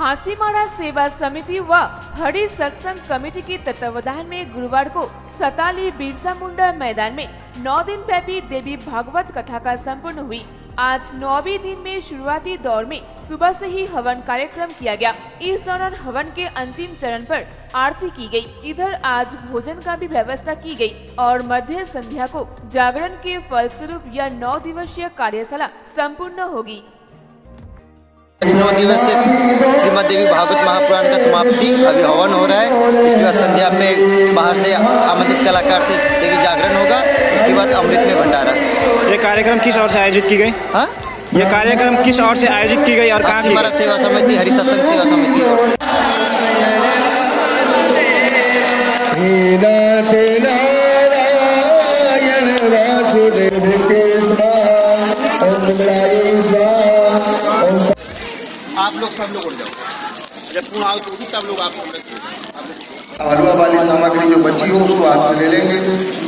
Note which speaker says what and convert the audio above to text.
Speaker 1: हासीमाड़ा सेवा समिति व हरि सत्संग कमेटी के तत्वावधान में गुरुवार को सताली बिरसा मुंडा मैदान में 9 दिन व्यापी देवी भागवत कथा का संपन्न हुई। आज 9वीं दिन में शुरुआती दौर में सुबह से ही हवन कार्यक्रम किया गया। इस दौरान हवन के अंतिम चरण पर आरती की गई। इधर आज भोजन का भी व्यवस्था की गई और मध्य संध्या को जागरण के फलस्वरूप यह 9 दिवसीय कार्यशाला संपूर्ण होगी।
Speaker 2: 9 दिवसीय श्रीमद देवी भागवत महापुराण का समाप्ति अभी हवन हो रहा है। इसके बाद संध्या में बाहर से आमंत्रित कलाकार से देवी जागरण होगा। उसके बाद अमृत में भंडारा।
Speaker 3: ये कार्यक्रम किस ओर से आयोजित की गई? हाँ, ये कार्यक्रम किस ओर से आयोजित की गई और कहाँ की?
Speaker 2: हमारा सेवा समिति हरि सत्संग सेवा समिति ओर से।
Speaker 4: आप लोग सब लोग उड़ जाओ, जब पूर्ण आओ तो सब लोग आप
Speaker 5: हलवा वाली सामग्री जो बची हो उसको हाथ में ले लेंगे।